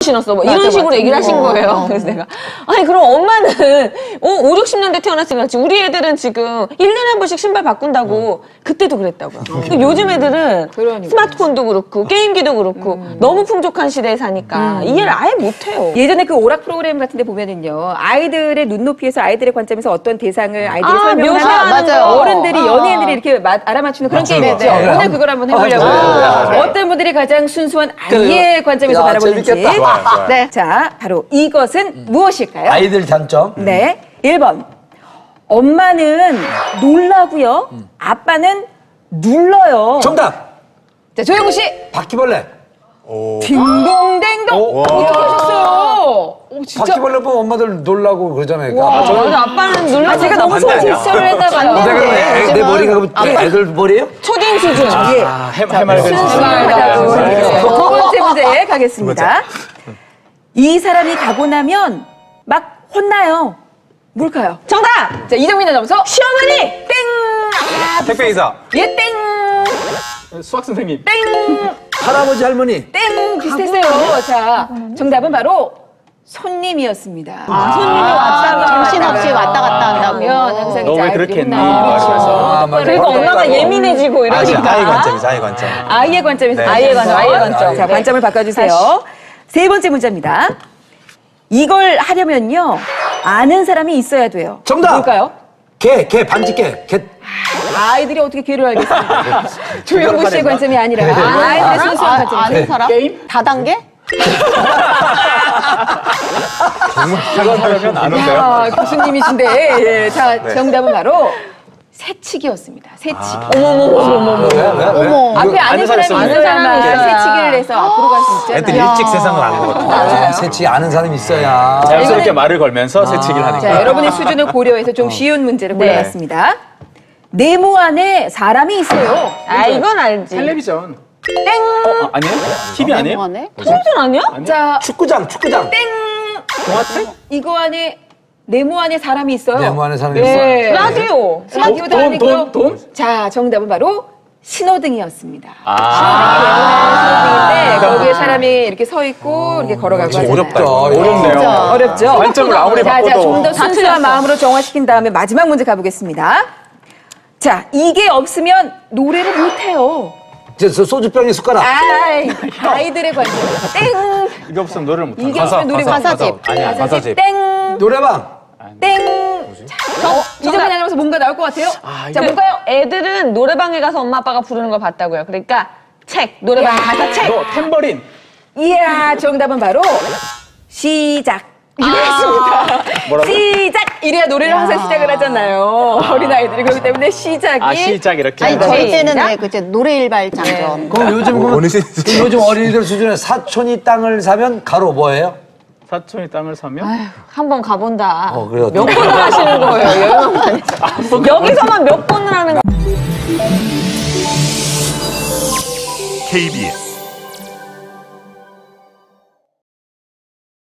신었어. 뭐 이런 식으로 얘기를 하신 거예요. 그래서 내가 아니 그럼 엄마는 5, 60년대 태어났으니까 우리 애들은 지금 1년에 한 번씩 신발 바꾼다고 그때도 그랬다고요. 근데 요즘 애들은 스마트폰도 그렇고 게임기도 그렇고 너무 풍족한 시대에 사니까 이해를 아예 못해요. 예전에 그 오락 프로그램 같은 데 보면은요. 아이들의 눈높이에서 아이들의 관점에서 어떤 대상을 아이들이 설명하면 어른들이 연예인들이 이렇게 알아맞추는 그런 게임 있죠. 오늘 그걸 한번 해보려고요. 어떤 분들이 가장 순수한 아이의 관점에서 바라보는지. 네. 자, 바로 이것은 무엇일까요? 아이들 장점. 네. 1번. 엄마는 놀라고요. 아빠는 눌러요. 정답. 자, 조영구 씨. 바퀴벌레. 딩동댕동. 어떻게 하셨어요? 진짜? 바퀴벌레 보면 엄마들 놀라고 그러잖아요. 그러니까 아빠는 눌러서 제가 너무 소질서를 했나 봐요. 내 머리가 애들 머리예요? 초딩 수준. 예. 해맑은 두 번째 문제 가겠습니다. 이 사람이 가고 나면 막 혼나요. 뭘까요? 정답! 자, 이정민 아나운서. 시어머니! 땡! 택배기사. 예, 땡! 수학 선생님. 땡! 할아버지 할머니. 땡! 비슷했어요. 자, 정답은 바로 손님이었습니다. 손님이 왔다가 정신없이 왔다 갔다 한다고요. 항상 너 이제 왜 그렇게 아이들이 했니? 혼나요. 그리고 엄마가 예민해지고 이러니까. 아이 관점이죠, 아이 관점. 아이의 관점에서. 네. 아이의 관점. 자, 관점을 바꿔주세요. 세 번째 문제입니다. 이걸 하려면요, 아는 사람이 있어야 돼요. 정답! 뭘까요? 개 반지개. 개. 아이들이 어떻게 개를 알겠습니까? 조영구 씨의 관점이 아니라 아이들의 순수한 관점. 아는 사람? 게임? 다단계? 정말 하려면 안 오세요. 야, 교수님이신데. 예. 자, 정답은 바로 새치기였습니다. 새치기. 어머. 앞에 아는 사람이 있어야만 네. 새치기를 해서 앞으로 갈 수 있잖아요. 애들이 일찍 세상을 아는 거거든요. 새치 아는 사람이 있어야. 자연스럽게 말을 걸면서 새치기를 하는 자, 거예요. 여러분의 수준을 고려해서 좀 쉬운 문제를 골라봤습니다. 네모 안에 사람이 있어요. 이건 알지. 텔레비전. 땡! 아니에요? TV 아니에요? 뭐하네? 텔레비전 아니야? 자, 축구장. 땡! 동화책? 이거 안에 네모 안에 사람이 있어요. 네모 안에 사람이 네. 라디오. 라디오도 아니고요. 돈? 자, 정답은 바로 신호등이었습니다. 아. 신호등인데 거기에 사람이 이렇게 서 있고 이렇게 걸어가고 하잖아요. 어렵다. 어렵네요. 어렵죠? 관점을 아무리 자, 바꿔도. 좀 더 순수한 마음으로 정화시킨 다음에 마지막 문제 가보겠습니다. 자, 이게 없으면 노래를 못해요. 소주병에 숟가락. 아이들의 관점. 땡! 이게 없으면 노래를 못하는 이게 없으면 노래 가사집. 아니야, 가사집. 땡! 노래방. 땡! 이정민 아나운서 뭔가 나올 것 같아요? 자, 뭔가요? 애들은 노래방에 가서 엄마 아빠가 부르는 걸 봤다고요. 그러니까 책, 노래방 가서 책. 탬버린. 이야, 정답은 바로 시작. 이거였습니다. 뭐라고? 시작! 이래야 노래를 항상 시작을 하잖아요. 어린아이들이. 그렇기 때문에 시작이. 시작 이렇게. 아니, 저희 때는 왜 그제 노래일발 장전. 그럼 요즘 요즘 어린이들 수준에 사촌이 땅을 사면 가로 뭐예요? 사촌이 땅을 사면? 한번 가본다. 그래요. 몇 번을 하시는 거예요, 여행만. 여기서만 몇 번을 하는 거예요. KBS